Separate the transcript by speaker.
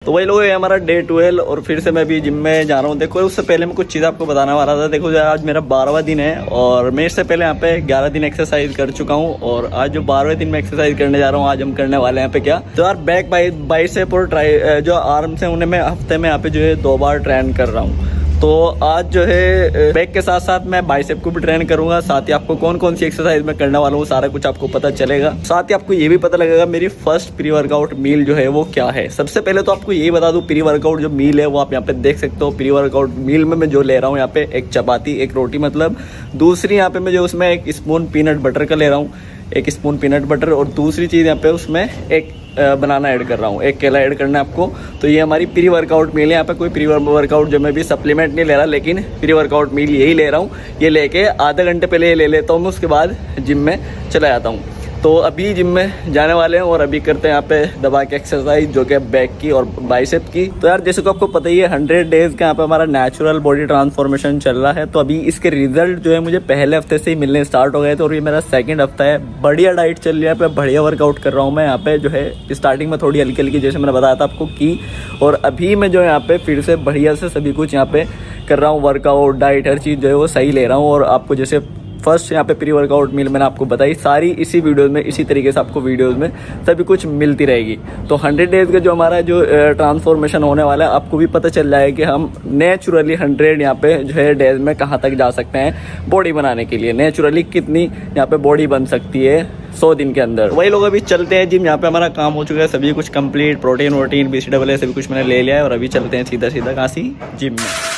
Speaker 1: तो वही लोग, ये हमारा डे 12 और फिर से मैं अभी जिम में जा रहा हूँ। देखो उससे पहले मैं कुछ चीज़ आपको बताना वाला था। देखो आज मेरा 12वां दिन है और मैं इससे पहले यहाँ पे 11 दिन एक्सरसाइज कर चुका हूँ और आज जो 12वें दिन में एक्सरसाइज करने जा रहा हूँ, आज हम करने वाले हैं यहाँ पे क्या, तो यार बैक बाइसेप और ट्राई जो आर्म्स हैं उन्हें मैं हफ्ते में यहाँ पे जो है 2 बार ट्रेन कर रहा हूँ। तो आज जो है बैक के साथ साथ मैं बाइसेप को भी ट्रेन करूंगा। साथ ही आपको कौन कौन सी एक्सरसाइज मैं करने वाला हूँ सारा कुछ आपको पता चलेगा। साथ ही आपको ये भी पता लगेगा मेरी फर्स्ट प्री वर्कआउट मील जो है वो क्या है। सबसे पहले तो आपको यही बता दूं, प्री वर्कआउट जो मील है वो आप यहाँ पे देख सकते हो। प्री वर्कआउट मील में मैं जो ले रहा हूँ यहाँ पे एक चपाती, एक रोटी, मतलब दूसरी यहाँ पे मैं जो उसमें 1 स्पून पीनट बटर का ले रहा हूँ, 1 स्पून पीनट बटर, और दूसरी चीज़ यहाँ पे उसमें एक बनाना ऐड कर रहा हूँ, 1 केला ऐड करना है आपको। तो ये हमारी प्री वर्कआउट मील है। यहाँ पे कोई प्री वर्कआउट जो मैं भी सप्लीमेंट नहीं ले रहा, लेकिन प्री वर्कआउट मील यही ले रहा हूँ। ये लेके आधे घंटे पहले ये ले लेता हूँ मैं, उसके बाद जिम में चला जाता हूँ। तो अभी जिम में जाने वाले हैं और अभी करते हैं यहाँ पे दबा के एक्सरसाइज, जो कि बैक की और बाइसेप की। तो यार जैसे को आपको पता ही है 100 डेज का यहाँ पे हमारा नेचुरल बॉडी ट्रांसफॉर्मेशन चल रहा है। तो अभी इसके रिजल्ट जो है मुझे पहले हफ्ते से ही मिलने स्टार्ट हो गए थे और ये मेरा 2nd हफ्ता है। बढ़िया डाइट चल रही है, यहाँ पे बढ़िया वर्कआउट कर रहा हूँ मैं। यहाँ पे जो है स्टार्टिंग में थोड़ी हल्की हल्की, जैसे मैंने बताया था आपको की, और अभी मैं जो है यहाँ पे फिर से बढ़िया से सभी कुछ यहाँ पे कर रहा हूँ। वर्कआउट, डाइट, हर चीज़ जो है वो सही ले रहा हूँ। और आपको जैसे फर्स्ट यहाँ पे प्री वर्कआउट मील मैंने आपको बताई, सारी इसी वीडियोस में, इसी तरीके से आपको वीडियोस में सभी कुछ मिलती रहेगी। तो 100 डेज का जो हमारा जो ट्रांसफॉर्मेशन होने वाला है, आपको भी पता चल जाएगा कि हम नेचुरली 100 यहाँ पे जो है डेज में कहाँ तक जा सकते हैं बॉडी बनाने के लिए। नेचुरली कितनी यहाँ पे बॉडी बन सकती है 100 दिन के अंदर। वही लोग अभी चलते हैं जिम। यहाँ पे हमारा काम हो चुका है सभी कुछ कंप्लीट, प्रोटीन वोटीन BCAA सभी कुछ मैंने ले लिया है और अभी चलते हैं सीधा सीधा कहाँ सी जिम में।